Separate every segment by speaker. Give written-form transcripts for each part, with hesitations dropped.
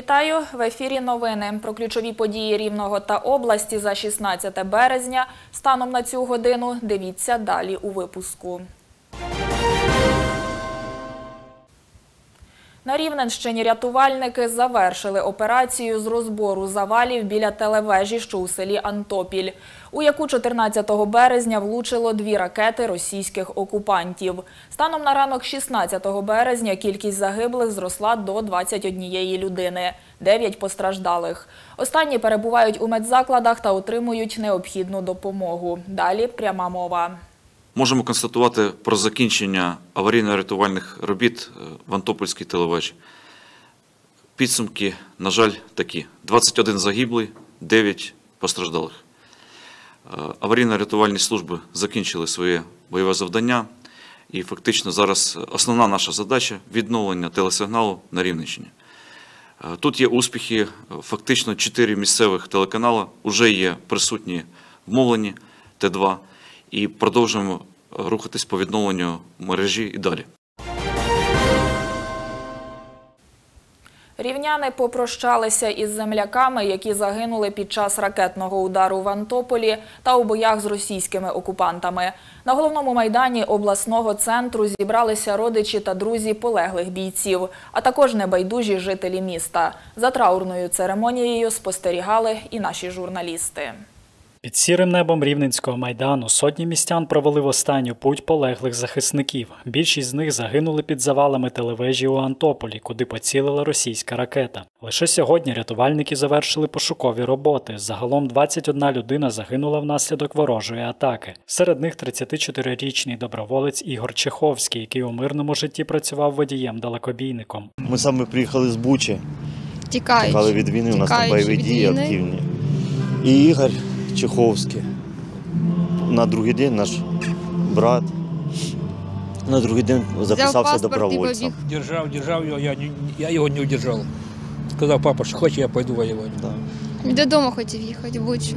Speaker 1: Вітаю! В ефірі новини. Про ключові події Рівного та області за 16 березня станом на цю годину дивіться далі у випуску. На Рівненщині рятувальники завершили операцію з розбору завалів біля телевежі, що у селі Антопіль, у яку 14 березня влучило 2 ракети російських окупантів. Станом на ранок 16 березня кількість загиблих зросла до 21 людини, 9 постраждалих. Останні перебувають у медзакладах та отримують необхідну допомогу. Далі пряма мова.
Speaker 2: Можемо констатувати про закінчення аварійно-рятувальних робіт в Антопільській телевежі. Підсумки, на жаль, такі. 21 загиблий, 9 постраждалих. Аварійно-рятувальні служби закінчили своє бойове завдання. І фактично зараз основна наша задача – відновлення телесигналу на Рівненщині. Тут є успіхи, фактично 4 місцевих телеканали вже є присутні в мовленні Т2. І продовжуємо рухатись по відновленню мережі і далі.
Speaker 1: Рівняни попрощалися із земляками, які загинули під час ракетного удару в Антополі та у боях з російськими окупантами. На головному майдані обласного центру зібралися родичі та друзі полеглих бійців, а також небайдужі жителі міста. За траурною церемонією спостерігали і наші журналісти.
Speaker 3: Під сірим небом Рівненського майдану сотні містян провели в останню путь полеглих захисників. Більшість з них загинули під завалами телевежі у Антополі, куди поцілила російська ракета. Лише сьогодні рятувальники завершили пошукові роботи. Загалом 21 людина загинула внаслідок ворожої атаки. Серед них 34-річний доброволець Ігор Чеховський, який у мирному житті працював водієм-далекобійником.
Speaker 4: Ми саме приїхали з Бучі. Тікали від війни, у нас там бойові дії активні. І Ігор Чеховський. На другий день наш брат, на другий день записався добровольцем.
Speaker 5: Держав його, я його не удержав. Сказав, папа, що хоче, я пойду воювати.
Speaker 6: Додому хотів їхати, в Бучу.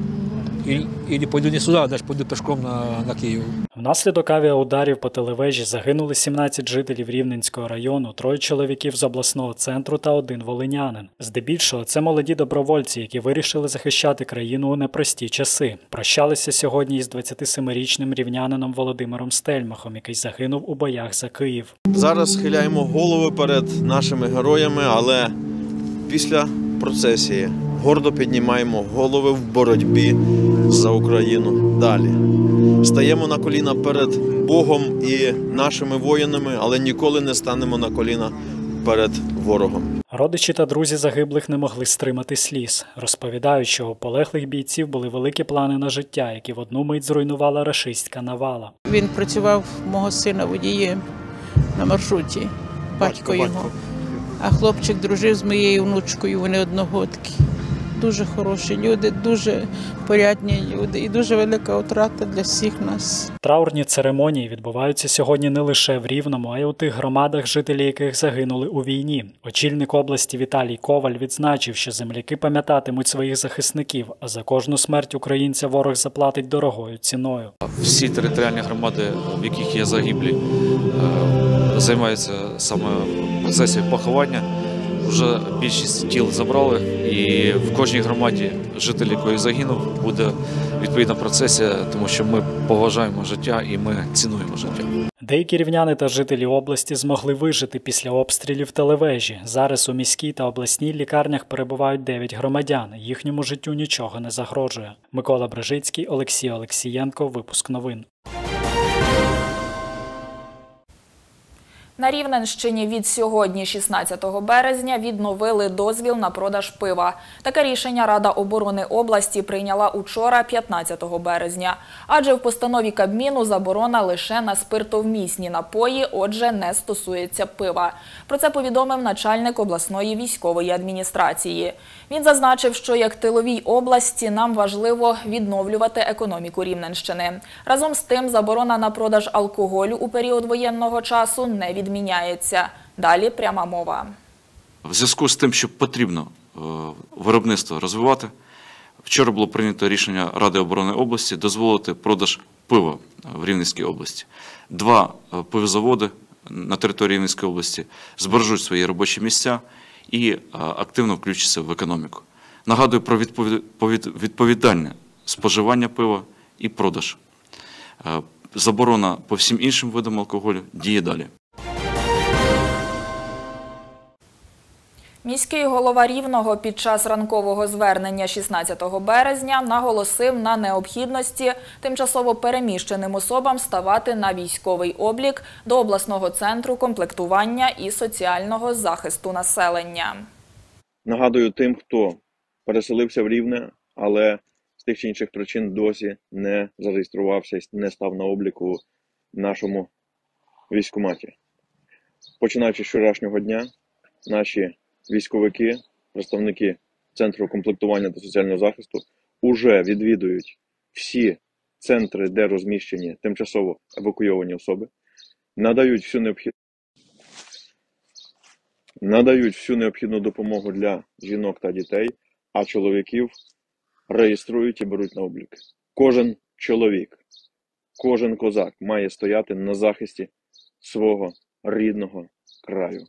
Speaker 5: І пойду не сюди, а навіть пойду пішком на Київ.
Speaker 3: Внаслідок авіаударів по телевежі загинули 17 жителів Рівненського району, 3 чоловіків з обласного центру та 1 волинянин. Здебільшого це молоді добровольці, які вирішили захищати країну у непрості часи. Прощалися сьогодні із 27-річним рівнянином Володимиром Стельмахом, який загинув у боях за Київ.
Speaker 7: Зараз схиляємо голови перед нашими героями, але після процесії гордо піднімаємо голови в боротьбі за Україну далі. Стаємо на коліна перед Богом і нашими воїнами, але ніколи не станемо на коліна перед ворогом.
Speaker 3: Родичі та друзі загиблих не могли стримати сліз. Розповідають, що у полеглих бійців були великі плани на життя, які в одну мить зруйнувала рашистська навала.
Speaker 8: Він працював мого сина водієм на маршруті, батько його. А хлопчик дружив з моєю внучкою, вони одногодки. Дуже хороші люди, дуже порядні люди і дуже велика втрата для всіх нас.
Speaker 3: Траурні церемонії відбуваються сьогодні не лише в Рівному, а й у тих громадах, жителі яких загинули у війні. Очільник області Віталій Коваль відзначив, що земляки пам'ятатимуть своїх захисників, а за кожну смерть українця ворог заплатить дорогою ціною.
Speaker 2: Всі територіальні громади, в яких є загиблі, займаються саме процесом поховання. Вже більшість тіл забрали, і в кожній громаді житель, який загинув, буде відповідна процесія, тому що ми поважаємо життя і ми цінуємо життя.
Speaker 3: Деякі рівняни та жителі області змогли вижити після обстрілів телевежі. Зараз у міській та обласній лікарнях перебувають 9 громадян. Їхньому життю нічого не загрожує. Микола Брижицький, Олексій Олексієнко. Випуск новин.
Speaker 1: На Рівненщині від сьогодні, 16 березня, відновили дозвіл на продаж пива. Таке рішення Рада оборони області прийняла учора, 15 березня. Адже в постанові Кабміну заборона лише на спиртовмісні напої, отже, не стосується пива. Про це повідомив начальник обласної військової адміністрації. Він зазначив, що як тиловій області нам важливо відновлювати економіку Рівненщини. Разом з тим, заборона на продаж алкоголю у період воєнного часу не відміняється. Далі пряма мова.
Speaker 2: В зв'язку з тим, що потрібно виробництво розвивати, вчора було прийнято рішення Ради оборони області дозволити продаж пива в Рівненській області. 2 пивзаводи на території Рівненської області збережуть свої робочі місця і активно включиться в економіку. Нагадую про відповідальне споживання пива і продаж. Заборона по всім іншим видам алкоголю діє далі.
Speaker 1: Міський голова Рівного під час ранкового звернення 16 березня наголосив на необхідності тимчасово переміщеним особам ставати на військовий облік до обласного центру комплектування і соціального захисту населення.
Speaker 7: Нагадую тим, хто переселився в Рівне, але з тих чи інших причин досі не зареєструвався, не став на обліку в нашому військкоматі. Починаючи з вчорашнього дня, наші військовики, представники Центру комплектування та соціального захисту уже відвідують всі центри, де розміщені тимчасово евакуйовані особи, надають всю необхідну допомогу для жінок та дітей, а чоловіків реєструють і беруть на облік. Кожен чоловік, кожен козак має стояти на захисті свого рідного краю.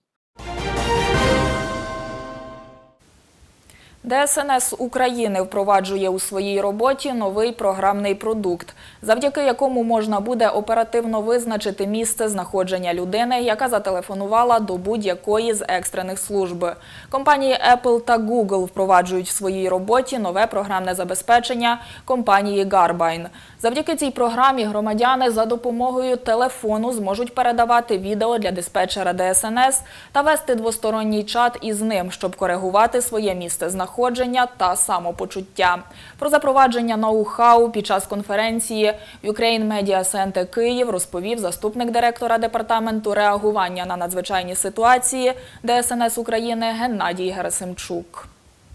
Speaker 1: ДСНС України впроваджує у своїй роботі новий програмний продукт, завдяки якому можна буде оперативно визначити місце знаходження людини, яка зателефонувала до будь-якої з екстрених служб. Компанії Apple та Google впроваджують в своїй роботі нове програмне забезпечення компанії Garbyne. Завдяки цій програмі громадяни за допомогою телефону зможуть передавати відео для диспетчера ДСНС та вести двосторонній чат із ним, щоб коригувати своє місце знаходження та самопочуття. Про запровадження ноу-хау під час конференції в Ukraine Media Center Київ розповів заступник директора Департаменту реагування на надзвичайні ситуації ДСНС України Геннадій Герасимчук.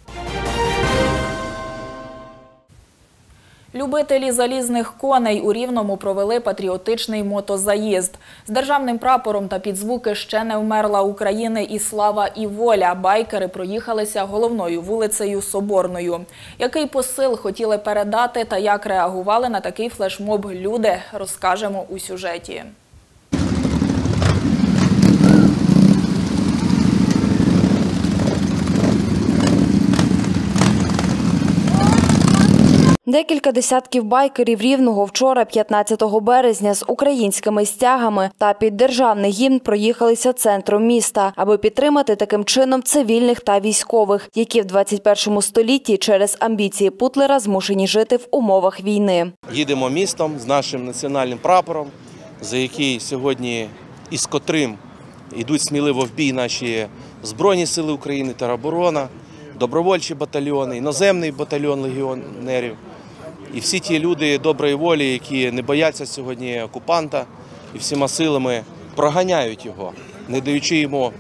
Speaker 1: Любителі залізних коней у Рівному провели патріотичний мотозаїзд. З державним прапором та під звуки «Ще не вмерла України» і «Слава і воля» байкери проїхалися головною вулицею Соборною. Який посил хотіли передати та як реагували на такий флешмоб люди, розкажемо у сюжеті.
Speaker 9: Декілька десятків байкерів Рівного вчора, 15 березня, з українськими стягами та під державний гімн проїхалися центром міста, аби підтримати таким чином цивільних та військових, які в 21 столітті через амбіції Путлера змушені жити в умовах війни.
Speaker 10: Їдемо містом з нашим національним прапором, за який сьогодні і з котрим йдуть сміливо в бій наші Збройні сили України, тероборона, добровольчі батальйони, іноземний батальйон легіонерів. І всі ті люди доброї волі, які не бояться сьогодні окупанта і всіма силами проганяють його, не даючи йому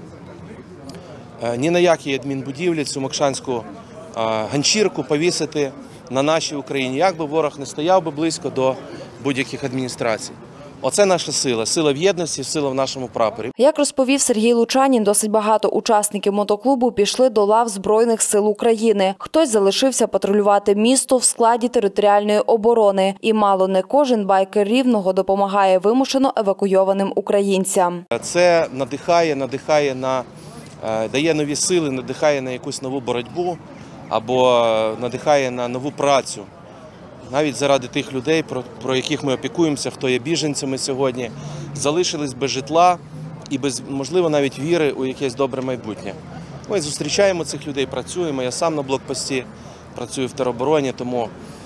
Speaker 10: ні на які адмінбудівлі цю мокшанську ганчірку повісити на нашій Україні, як би ворог не стояв би близько до будь-яких адміністрацій. Оце наша сила. Сила в єдності, сила в нашому прапорі.
Speaker 9: Як розповів Сергій Лучанін, досить багато учасників мотоклубу пішли до лав Збройних сил України. Хтось залишився патрулювати місто в складі територіальної оборони. І мало не кожен байкер Рівного допомагає вимушено евакуйованим українцям.
Speaker 10: Це надихає дає нові сили, надихає на якусь нову боротьбу або надихає на нову працю. Навіть заради тих людей, про яких ми опікуємося, хто є біженцями сьогодні, залишились без житла і без, можливо, навіть віри у якесь добре майбутнє. Ми зустрічаємо цих людей, працюємо. Я сам на блокпості працюю в теробороні, тому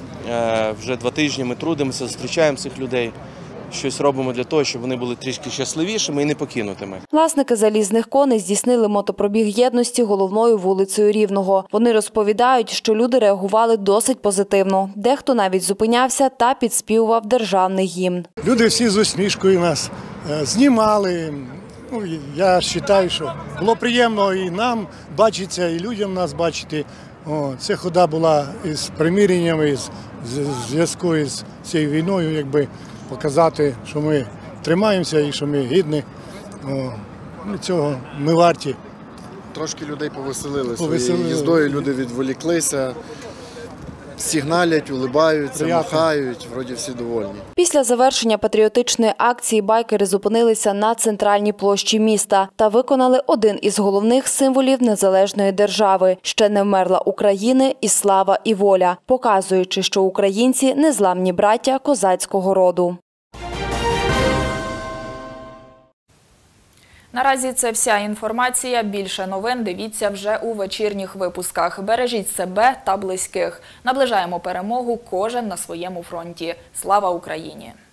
Speaker 10: вже 2 тижні ми трудимося, зустрічаємо цих людей. Щось робимо для того, щоб вони були трішки щасливішими і не покинутими.
Speaker 9: Власники залізних коней здійснили мотопробіг єдності головною вулицею Рівного. Вони розповідають, що люди реагували досить позитивно. Дехто навіть зупинявся та підспівував державний гімн.
Speaker 11: Люди всі з усмішкою нас знімали. Я вважаю, що було приємно і нам бачитися, і людям нас бачити. Це хода була із примиренням, із зв'язку із цією війною, якби показати, що ми тримаємося і що ми гідні. Цього ми варті.
Speaker 12: Трошки людей повеселили своєю їздою, люди відволіклися. сигналять, улибаються,
Speaker 11: Приятно.
Speaker 12: махають, вроді всі довольні.
Speaker 9: Після завершення патріотичної акції байкери зупинилися на центральній площі міста та виконали один із головних символів незалежної держави – «Ще не вмерла України і слава і воля», показуючи, що українці – незламні браття козацького роду.
Speaker 1: Наразі це вся інформація. Більше новин дивіться вже у вечірніх випусках. Бережіть себе та близьких. Наближаємо перемогу кожен на своєму фронті. Слава Україні!